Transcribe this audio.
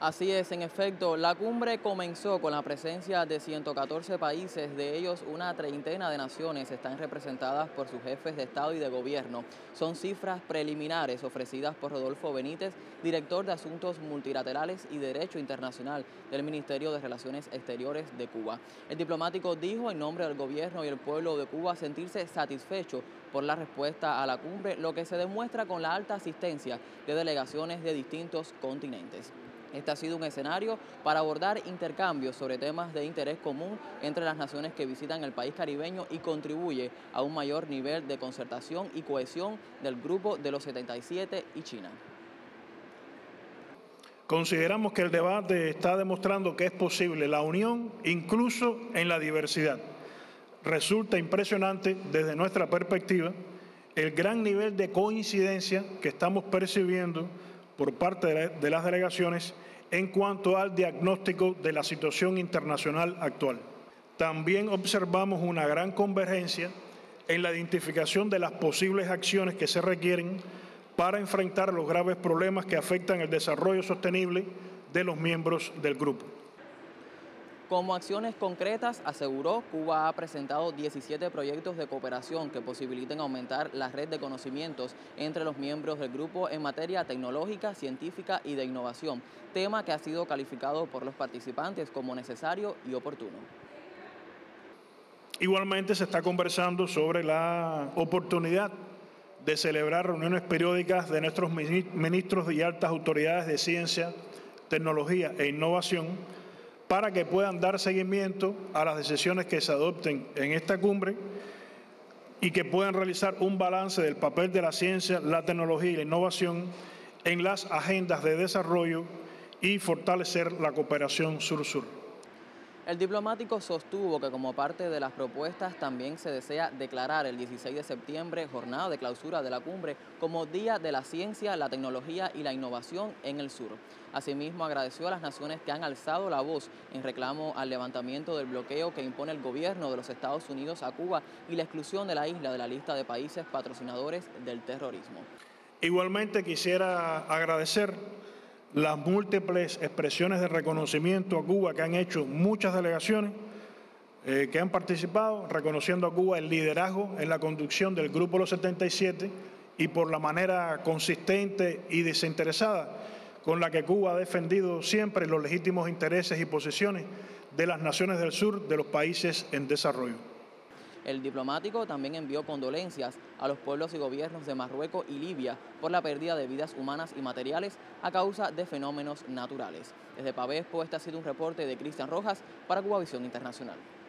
Así es, en efecto, la cumbre comenzó con la presencia de 114 países, de ellos una treintena de naciones están representadas por sus jefes de Estado y de Gobierno. Son cifras preliminares ofrecidas por Rodolfo Benítez, director de Asuntos Multilaterales y Derecho Internacional del Ministerio de Relaciones Exteriores de Cuba. El diplomático dijo en nombre del Gobierno y el pueblo de Cuba sentirse satisfecho por la respuesta a la cumbre, lo que se demuestra con la alta asistencia de delegaciones de distintos continentes. Este ha sido un escenario para abordar intercambios sobre temas de interés común entre las naciones que visitan el país caribeño y contribuye a un mayor nivel de concertación y cohesión del Grupo de los 77 y China. Consideramos que el debate está demostrando que es posible la unión incluso en la diversidad. Resulta impresionante desde nuestra perspectiva el gran nivel de coincidencia que estamos percibiendo por parte de las delegaciones en cuanto al diagnóstico de la situación internacional actual. También observamos una gran convergencia en la identificación de las posibles acciones que se requieren para enfrentar los graves problemas que afectan el desarrollo sostenible de los miembros del grupo. Como acciones concretas, aseguró, Cuba ha presentado 17 proyectos de cooperación que posibiliten aumentar la red de conocimientos entre los miembros del grupo en materia tecnológica, científica y de innovación, tema que ha sido calificado por los participantes como necesario y oportuno. Igualmente se está conversando sobre la oportunidad de celebrar reuniones periódicas de nuestros ministros y altas autoridades de ciencia, tecnología e innovación para que puedan dar seguimiento a las decisiones que se adopten en esta cumbre y que puedan realizar un balance del papel de la ciencia, la tecnología y la innovación en las agendas de desarrollo y fortalecer la cooperación sur-sur. El diplomático sostuvo que como parte de las propuestas también se desea declarar el 16 de septiembre, jornada de clausura de la cumbre, como Día de la Ciencia, la Tecnología y la Innovación en el Sur. Asimismo, agradeció a las naciones que han alzado la voz en reclamo al levantamiento del bloqueo que impone el gobierno de los Estados Unidos a Cuba y la exclusión de la isla de la lista de países patrocinadores del terrorismo. Igualmente quisiera agradecer las múltiples expresiones de reconocimiento a Cuba que han hecho muchas delegaciones que han participado, reconociendo a Cuba el liderazgo en la conducción del Grupo de los 77 y por la manera consistente y desinteresada con la que Cuba ha defendido siempre los legítimos intereses y posiciones de las naciones del sur, de los países en desarrollo. El diplomático también envió condolencias a los pueblos y gobiernos de Marruecos y Libia por la pérdida de vidas humanas y materiales a causa de fenómenos naturales. Desde Pavespo, este ha sido un reporte de Cristian Rojas para Cubavisión Internacional.